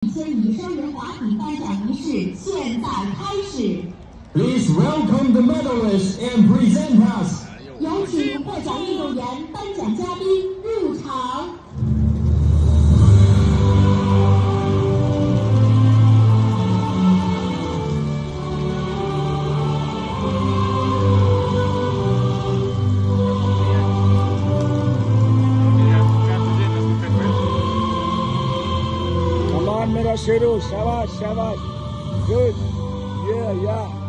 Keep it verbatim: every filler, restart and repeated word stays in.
千米双人滑梯颁奖仪式现在开始。 Please welcome the medalists and presenters. 有请获奖运动员、颁奖嘉宾入场。 मेरा शेरू शाबाश शाबाश गुड या या